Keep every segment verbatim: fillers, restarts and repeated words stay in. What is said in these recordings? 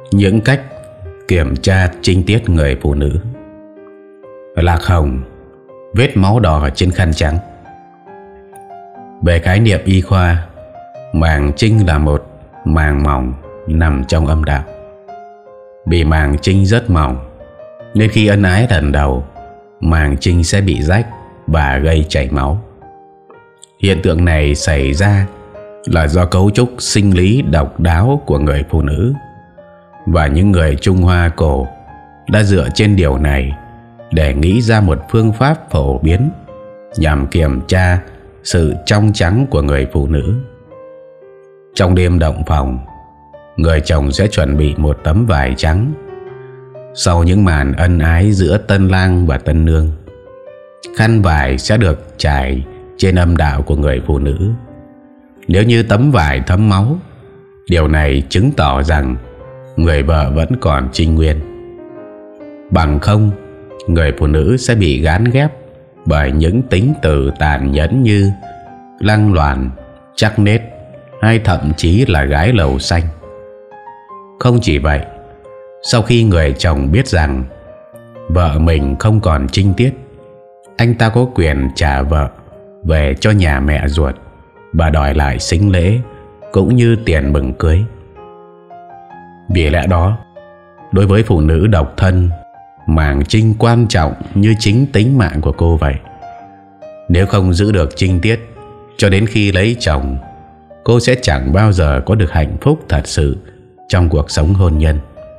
Những cách kiểm tra trinh tiết người phụ nữ. Lạc hồng, vết máu đỏ trên khăn trắng. Về khái niệm y khoa, màng trinh là một màng mỏng nằm trong âm đạo. Vì màng trinh rất mỏng nên khi ân ái lần đầu, màng trinh sẽ bị rách và gây chảy máu. Hiện tượng này xảy ra là do cấu trúc sinh lý độc đáo của người phụ nữ, và những người Trung Hoa cổ đã dựa trên điều này để nghĩ ra một phương pháp phổ biến nhằm kiểm tra sự trong trắng của người phụ nữ. Trong đêm động phòng, người chồng sẽ chuẩn bị một tấm vải trắng. Sau những màn ân ái giữa tân lang và tân nương, khăn vải sẽ được trải trên âm đạo của người phụ nữ. Nếu như tấm vải thấm máu, điều này chứng tỏ rằng người vợ vẫn còn trinh nguyên. Bằng không, người phụ nữ sẽ bị gán ghép bởi những tính từ tàn nhẫn như lăng loàn, chắc nết hay thậm chí là gái lầu xanh. Không chỉ vậy, sau khi người chồng biết rằng vợ mình không còn trinh tiết, anh ta có quyền trả vợ về cho nhà mẹ ruột và đòi lại sính lễ cũng như tiền mừng cưới. Vì lẽ đó, đối với phụ nữ độc thân, màng trinh quan trọng như chính tính mạng của cô vậy. Nếu không giữ được trinh tiết cho đến khi lấy chồng, cô sẽ chẳng bao giờ có được hạnh phúc thật sự trong cuộc sống hôn nhân.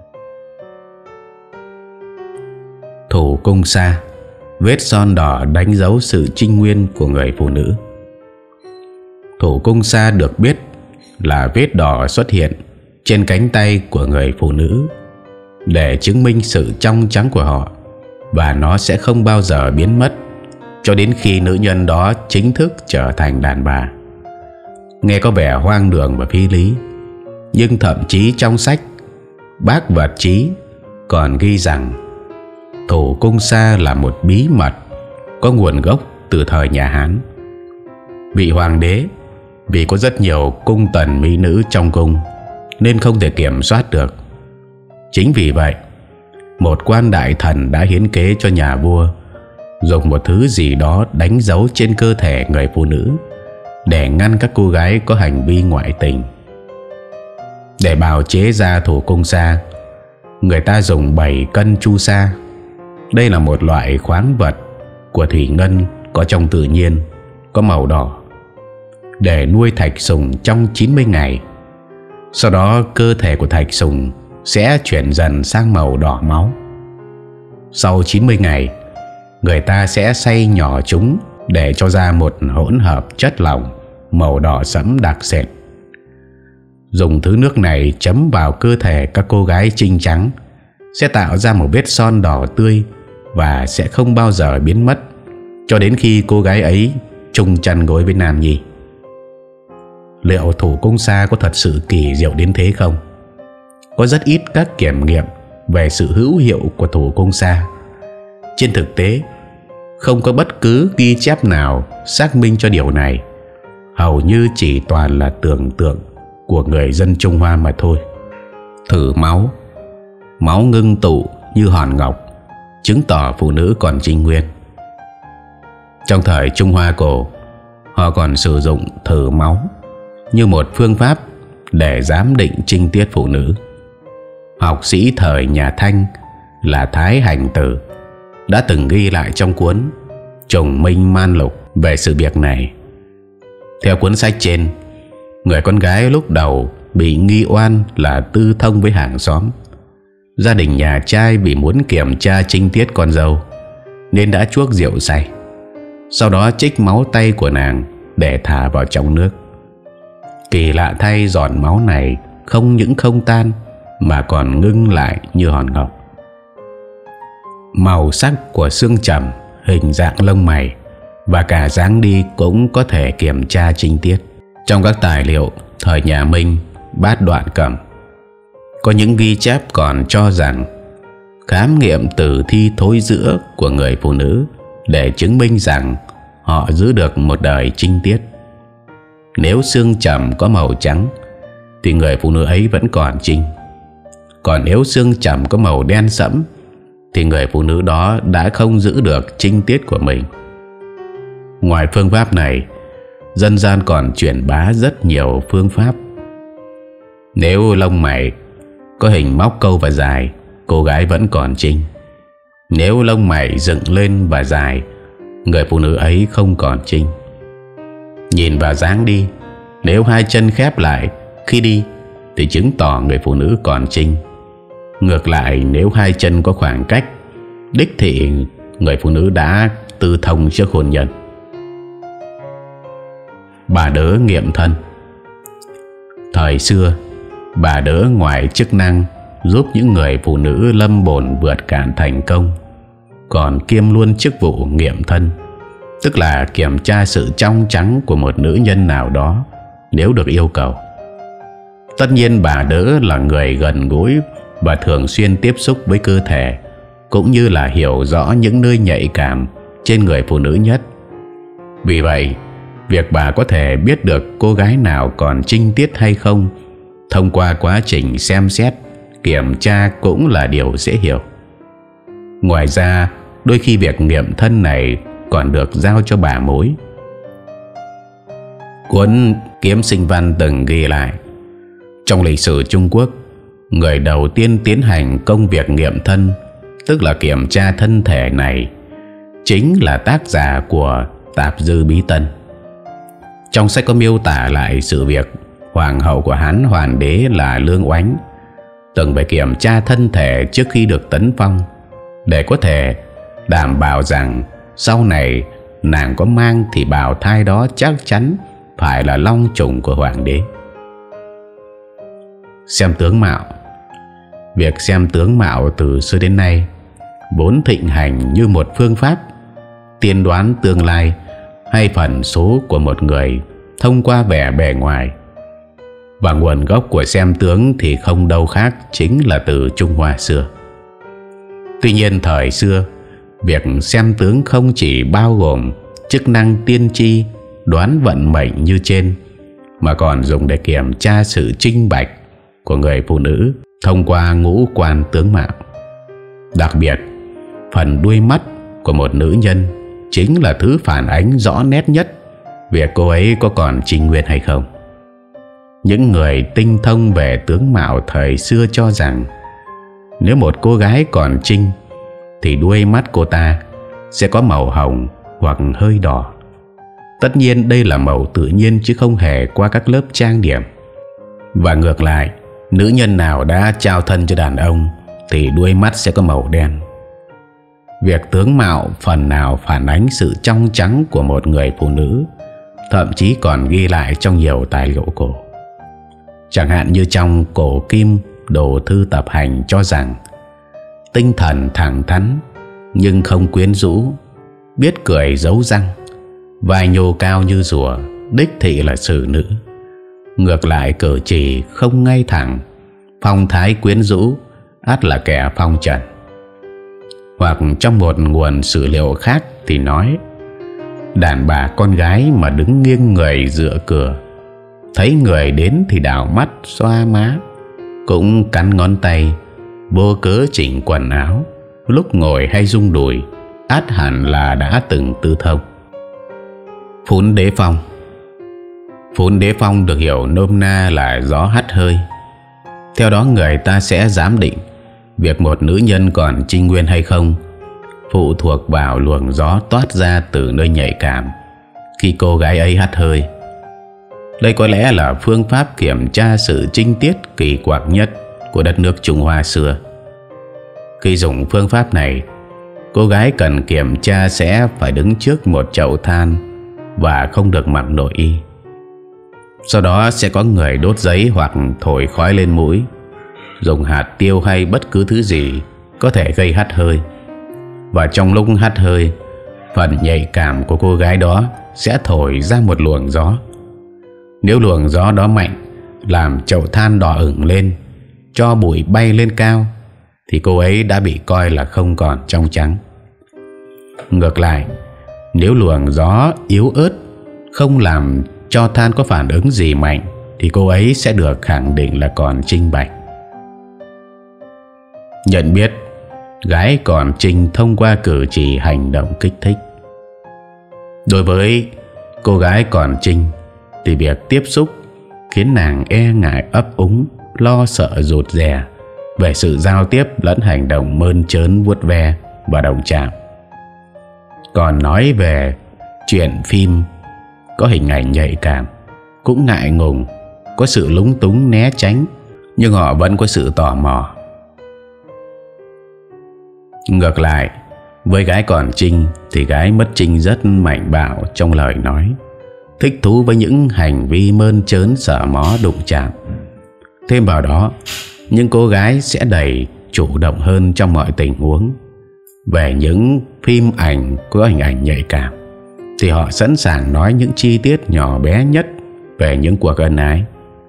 Thủ cung sa, vết son đỏ đánh dấu sự trinh nguyên của người phụ nữ. Thủ cung sa được biết là vết đỏ xuất hiện trên cánh tay của người phụ nữ để chứng minh sự trong trắng của họ, và nó sẽ không bao giờ biến mất cho đến khi nữ nhân đó chính thức trở thành đàn bà. Nghe có vẻ hoang đường và phi lý, nhưng thậm chí trong sách Bác Vật Chí còn ghi rằng thủ cung sa là một bí mật có nguồn gốc từ thời nhà Hán. Vị hoàng đế vì có rất nhiều cung tần mỹ nữ trong cung nên không thể kiểm soát được. Chính vì vậy, một quan đại thần đã hiến kế cho nhà vua dùng một thứ gì đó đánh dấu trên cơ thể người phụ nữ để ngăn các cô gái có hành vi ngoại tình. Để bào chế ra thủ cung sa, người ta dùng bảy cân chu sa. Đây là một loại khoáng vật của thủy ngân có trong tự nhiên, có màu đỏ, để nuôi thạch sùng trong chín mươi ngày. Sau đó cơ thể của thạch sùng sẽ chuyển dần sang màu đỏ máu. Sau chín mươi ngày, người ta sẽ xay nhỏ chúng để cho ra một hỗn hợp chất lỏng màu đỏ sẫm đặc sệt. Dùng thứ nước này chấm vào cơ thể các cô gái trinh trắng sẽ tạo ra một vết son đỏ tươi và sẽ không bao giờ biến mất cho đến khi cô gái ấy chung chăn gối với nam nhi. Liệu thủ cung sa có thật sự kỳ diệu đến thế không? Có rất ít các kiểm nghiệm về sự hữu hiệu của thủ cung sa. Trên thực tế, không có bất cứ ghi chép nào xác minh cho điều này. Hầu như chỉ toàn là tưởng tượng của người dân Trung Hoa mà thôi. Thử máu. Máu ngưng tụ như hòn ngọc, chứng tỏ phụ nữ còn trinh nguyên. Trong thời Trung Hoa cổ, họ còn sử dụng thử máu như một phương pháp để giám định trinh tiết phụ nữ. Học sĩ thời nhà Thanh là Thái Hành Tử đã từng ghi lại trong cuốn Trùng Minh Man Lục về sự việc này. Theo cuốn sách trên, người con gái lúc đầu bị nghi oan là tư thông với hàng xóm. Gia đình nhà trai vì muốn kiểm tra trinh tiết con dâu nên đã chuốc rượu say, sau đó trích máu tay của nàng để thả vào trong nước. Kỳ lạ thay, giọt máu này không những không tan mà còn ngưng lại như hòn ngọc. Màu sắc của xương chẩm, hình dạng lông mày và cả dáng đi cũng có thể kiểm tra trinh tiết. Trong các tài liệu thời nhà Minh, Bát Đoạn Cẩm có những ghi chép còn cho rằng khám nghiệm tử thi thối rữa của người phụ nữ để chứng minh rằng họ giữ được một đời trinh tiết. Nếu xương chẩm có màu trắng thì người phụ nữ ấy vẫn còn trinh. Còn nếu xương trầm có màu đen sẫm thì người phụ nữ đó đã không giữ được trinh tiết của mình. Ngoài phương pháp này, dân gian còn truyền bá rất nhiều phương pháp. Nếu lông mày có hình móc câu và dài, cô gái vẫn còn trinh. Nếu lông mày dựng lên và dài, người phụ nữ ấy không còn trinh. Nhìn vào dáng đi, nếu hai chân khép lại khi đi thì chứng tỏ người phụ nữ còn trinh. Ngược lại, nếu hai chân có khoảng cách, đích thị người phụ nữ đã tư thông trước hôn nhân. Bà đỡ nghiệm thân. Thời xưa, bà đỡ ngoài chức năng giúp những người phụ nữ lâm bồn vượt cạn thành công, còn kiêm luôn chức vụ nghiệm thân, tức là kiểm tra sự trong trắng của một nữ nhân nào đó nếu được yêu cầu. Tất nhiên bà đỡ là người gần gũi và thường xuyên tiếp xúc với cơ thể, cũng như là hiểu rõ những nơi nhạy cảm trên người phụ nữ nhất. Vì vậy, việc bà có thể biết được cô gái nào còn trinh tiết hay không thông qua quá trình xem xét, kiểm tra cũng là điều dễ hiểu. Ngoài ra, đôi khi việc nghiệm thân này còn được giao cho bà mối. Cuốn Kiếm Sinh Văn từng ghi lại, trong lịch sử Trung Quốc, người đầu tiên tiến hành công việc nghiệm thân, tức là kiểm tra thân thể này, chính là tác giả của Tạp Dư Bí Tân. Trong sách có miêu tả lại sự việc hoàng hậu của Hán Hoàng đế là Lương Oánh từng phải kiểm tra thân thể trước khi được tấn phong, để có thể đảm bảo rằng sau này nàng có mang thì bào thai đó chắc chắn phải là long trùng của hoàng đế. Xem tướng mạo. Việc xem tướng mạo từ xưa đến nay vốn thịnh hành như một phương pháp tiên đoán tương lai hay phần số của một người thông qua vẻ bề ngoài. Và nguồn gốc của xem tướng thì không đâu khác chính là từ Trung Hoa xưa. Tuy nhiên thời xưa, việc xem tướng không chỉ bao gồm chức năng tiên tri đoán vận mệnh như trên, mà còn dùng để kiểm tra sự trinh bạch của người phụ nữ thông qua ngũ quan tướng mạo. Đặc biệt, phần đuôi mắt của một nữ nhân chính là thứ phản ánh rõ nét nhất việc cô ấy có còn trinh nguyên hay không. Những người tinh thông về tướng mạo thời xưa cho rằng nếu một cô gái còn trinh thì đuôi mắt cô ta sẽ có màu hồng hoặc hơi đỏ. Tất nhiên đây là màu tự nhiên chứ không hề qua các lớp trang điểm. Và ngược lại, nữ nhân nào đã trao thân cho đàn ông thì đuôi mắt sẽ có màu đen. Việc tướng mạo phần nào phản ánh sự trong trắng của một người phụ nữ, thậm chí còn ghi lại trong nhiều tài liệu cổ. Chẳng hạn như trong Cổ Kim Đồ Thư Tập Hành cho rằng tinh thần thẳng thắn nhưng không quyến rũ, biết cười giấu răng, vai nhô cao như rùa, đích thị là xử nữ. Ngược lại, cử chỉ không ngay thẳng, phong thái quyến rũ, ắt là kẻ phong trần. Hoặc trong một nguồn sử liệu khác thì nói, đàn bà con gái mà đứng nghiêng người dựa cửa, thấy người đến thì đảo mắt xoa má, cũng cắn ngón tay, vô cớ chỉnh quần áo, lúc ngồi hay rung đùi, ắt hẳn là đã từng tư thông. Phún đế phong. Phún đế phong được hiểu nôm na là gió hắt hơi. Theo đó, người ta sẽ giám định việc một nữ nhân còn trinh nguyên hay không phụ thuộc vào luồng gió toát ra từ nơi nhạy cảm khi cô gái ấy hắt hơi. Đây có lẽ là phương pháp kiểm tra sự trinh tiết kỳ quặc nhất của đất nước Trung Hoa xưa. Khi dùng phương pháp này, cô gái cần kiểm tra sẽ phải đứng trước một chậu than và không được mặc nội y. Sau đó sẽ có người đốt giấy hoặc thổi khói lên mũi, dùng hạt tiêu hay bất cứ thứ gì có thể gây hắt hơi. Và trong lúc hắt hơi, phần nhạy cảm của cô gái đó sẽ thổi ra một luồng gió. Nếu luồng gió đó mạnh, làm chậu than đỏ ửng lên, cho bụi bay lên cao, thì cô ấy đã bị coi là không còn trong trắng. Ngược lại, nếu luồng gió yếu ớt, không làm cho than có phản ứng gì mạnh, thì cô ấy sẽ được khẳng định là còn trinh bạch. Nhận biết gái còn trinh thông qua cử chỉ hành động kích thích. Đối với cô gái còn trinh thì việc tiếp xúc khiến nàng e ngại, ấp úng, lo sợ, rụt rè về sự giao tiếp lẫn hành động mơn trớn, vuốt ve và đồng chạm. Còn nói về chuyện phim có hình ảnh nhạy cảm, cũng ngại ngùng, có sự lúng túng né tránh, nhưng họ vẫn có sự tò mò. Ngược lại, với gái còn trinh thì gái mất trinh rất mạnh bạo trong lời nói, thích thú với những hành vi mơn trớn, sờ mó, đụng chạm. Thêm vào đó, những cô gái sẽ đầy chủ động hơn trong mọi tình huống. Về những phim ảnh có hình ảnh nhạy cảm thì họ sẵn sàng nói những chi tiết nhỏ bé nhất về những cuộc ân ái.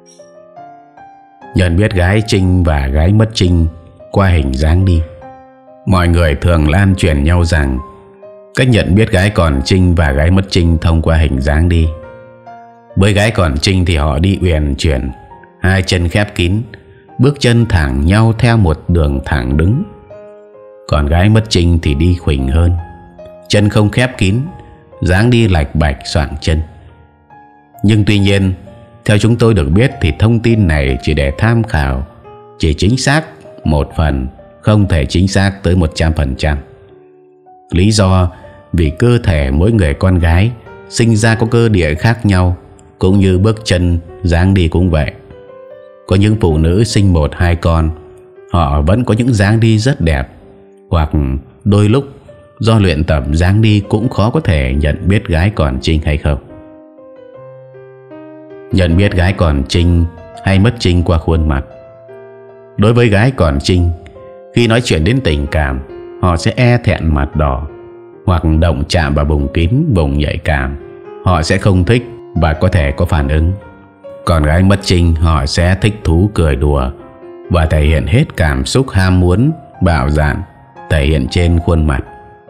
Nhận biết gái trinh và gái mất trinh qua hình dáng đi. Mọi người thường lan truyền nhau rằng cách nhận biết gái còn trinh và gái mất trinh thông qua hình dáng đi. Với gái còn trinh thì họ đi uyển chuyển, hai chân khép kín, bước chân thẳng nhau theo một đường thẳng đứng. Còn gái mất trinh thì đi khuỷu hơn, chân không khép kín, dáng đi lạch bạch xoạng chân. Nhưng tuy nhiên, theo chúng tôi được biết thì thông tin này chỉ để tham khảo, chỉ chính xác một phần, không thể chính xác tới một trăm phần trăm. Lý do vì cơ thể mỗi người con gái sinh ra có cơ địa khác nhau, cũng như bước chân, dáng đi cũng vậy. Có những phụ nữ sinh một hai con, họ vẫn có những dáng đi rất đẹp, hoặc đôi lúc do luyện tập dáng đi cũng khó có thể nhận biết gái còn trinh hay không. Nhận biết gái còn trinh hay mất trinh qua khuôn mặt. Đối với gái còn trinh, khi nói chuyện đến tình cảm, họ sẽ e thẹn mặt đỏ, hoặc động chạm vào vùng kín, vùng nhạy cảm, họ sẽ không thích và có thể có phản ứng. Còn gái mất trinh, họ sẽ thích thú, cười đùa và thể hiện hết cảm xúc ham muốn, bạo dạn, thể hiện trên khuôn mặt.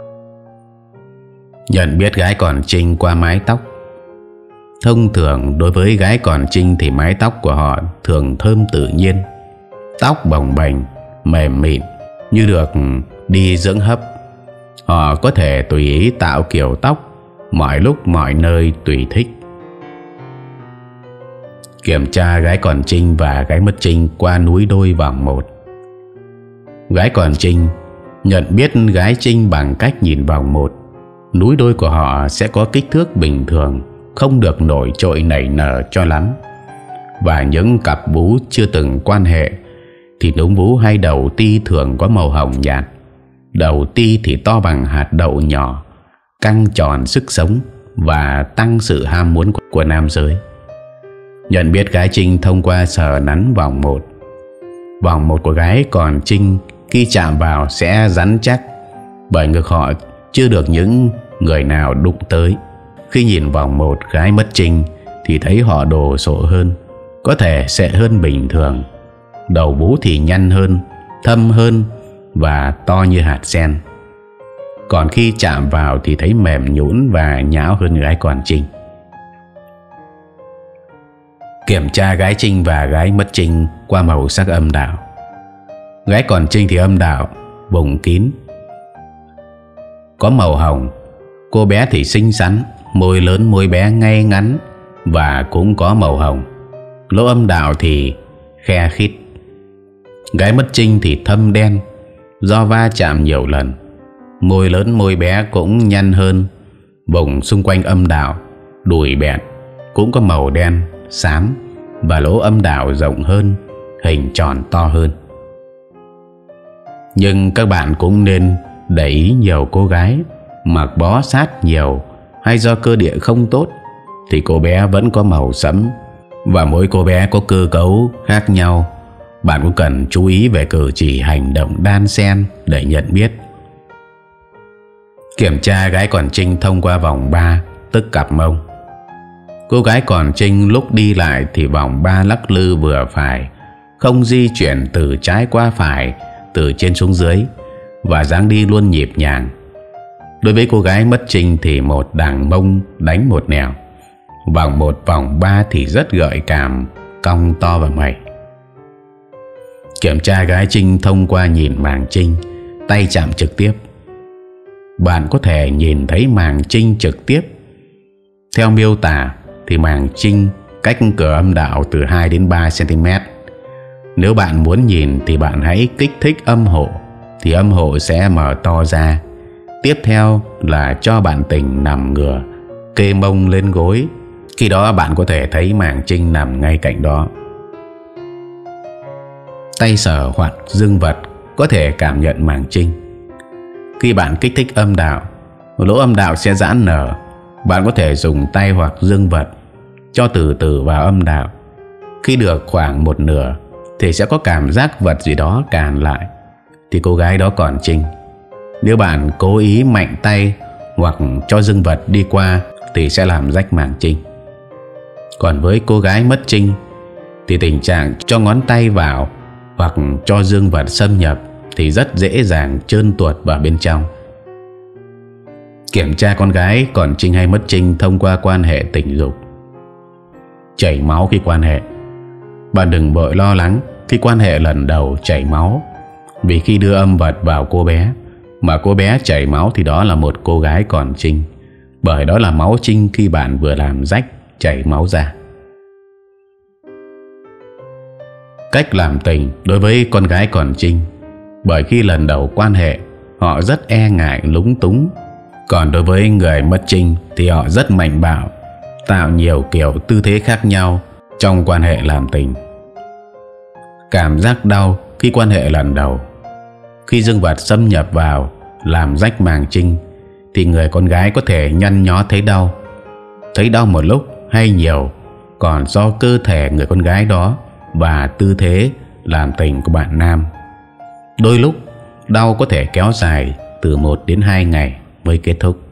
Nhận biết gái còn trinh qua mái tóc. Thông thường đối với gái còn trinh thì mái tóc của họ thường thơm tự nhiên, tóc bồng bềnh, mềm mịn như được đi dưỡng hấp. Họ có thể tùy ý tạo kiểu tóc mọi lúc mọi nơi tùy thích. Kiểm tra gái còn trinh và gái mất trinh qua núi đôi vòng một. Gái còn trinh nhận biết gái trinh bằng cách nhìn vòng một. Núi đôi của họ sẽ có kích thước bình thường, không được nổi trội nảy nở cho lắm. Và những cặp vú chưa từng quan hệ thì núm vú hay đầu ti thường có màu hồng nhạt. Đầu ti thì to bằng hạt đậu nhỏ, căng tròn sức sống và tăng sự ham muốn của nam giới. Nhận biết gái trinh thông qua sờ nắn vòng một. Vòng một của gái còn trinh khi chạm vào sẽ rắn chắc, bởi ngực họ chưa được những người nào đụng tới. Khi nhìn vòng một gái mất trinh thì thấy họ đồ sộ hơn, có thể sẽ hơn bình thường. Đầu vú thì nhăn hơn, thâm hơn và to như hạt sen. Còn khi chạm vào thì thấy mềm nhũn và nhão hơn gái còn trinh. Kiểm tra gái trinh và gái mất trinh qua màu sắc âm đạo. Gái còn trinh thì âm đạo vùng kín, có màu hồng. Cô bé thì xinh xắn, môi lớn, môi bé ngay ngắn và cũng có màu hồng. Lỗ âm đạo thì khe khít. Gái mất trinh thì thâm đen do va chạm nhiều lần. Môi lớn, môi bé cũng nhăn hơn. Vùng xung quanh âm đạo, đùi bẹn cũng có màu đen, xám, và lỗ âm đạo rộng hơn, hình tròn to hơn. Nhưng các bạn cũng nên để ý, nhiều cô gái mặc bó sát nhiều hay do cơ địa không tốt thì cô bé vẫn có màu sẫm, và mỗi cô bé có cơ cấu khác nhau. Bạn cũng cần chú ý về cử chỉ hành động đan xen để nhận biết. Kiểm tra gái còn trinh thông qua vòng ba, tức cặp mông. Cô gái còn trinh lúc đi lại thì vòng ba lắc lư vừa phải, không di chuyển từ trái qua phải, từ trên xuống dưới, và dáng đi luôn nhịp nhàng. Đối với cô gái mất trinh thì một đằng mông đánh một nẻo. Vòng một, vòng ba thì rất gợi cảm, cong to và mẩy. Kiểm tra gái trinh thông qua nhìn màng trinh, tay chạm trực tiếp. Bạn có thể nhìn thấy màng trinh trực tiếp. Theo miêu tả thì màng trinh cách cửa âm đạo từ hai đến ba xăng-ti-mét. Nếu bạn muốn nhìn thì bạn hãy kích thích âm hộ, thì âm hộ sẽ mở to ra. Tiếp theo là cho bạn tình nằm ngửa, kê mông lên gối. Khi đó bạn có thể thấy màng trinh nằm ngay cạnh đó. Tay sờ hoặc dương vật có thể cảm nhận màng trinh. Khi bạn kích thích âm đạo, lỗ âm đạo sẽ giãn nở. Bạn có thể dùng tay hoặc dương vật cho từ từ vào âm đạo. Khi được khoảng một nửa thì sẽ có cảm giác vật gì đó cản lại, thì cô gái đó còn trinh. Nếu bạn cố ý mạnh tay hoặc cho dương vật đi qua thì sẽ làm rách màng trinh. Còn với cô gái mất trinh thì tình trạng cho ngón tay vào hoặc cho dương vật xâm nhập thì rất dễ dàng trơn tuột vào bên trong. Kiểm tra con gái còn trinh hay mất trinh thông qua quan hệ tình dục. Chảy máu khi quan hệ. Bạn đừng vội lo lắng khi quan hệ lần đầu chảy máu, vì khi đưa âm vật vào cô bé mà cô bé chảy máu thì đó là một cô gái còn trinh, bởi đó là máu trinh khi bạn vừa làm rách chảy máu ra. Cách làm tình đối với con gái còn trinh. Bởi khi lần đầu quan hệ họ rất e ngại lúng túng. Còn đối với người mất trinh thì họ rất mạnh bạo, tạo nhiều kiểu tư thế khác nhau trong quan hệ làm tình. Cảm giác đau khi quan hệ lần đầu. Khi dương vật xâm nhập vào làm rách màng trinh thì người con gái có thể nhăn nhó thấy đau, thấy đau một lúc hay nhiều. Còn do cơ thể người con gái đó và tư thế làm tình của bạn nam, đôi lúc đau có thể kéo dài từ một đến hai ngày mới kết thúc.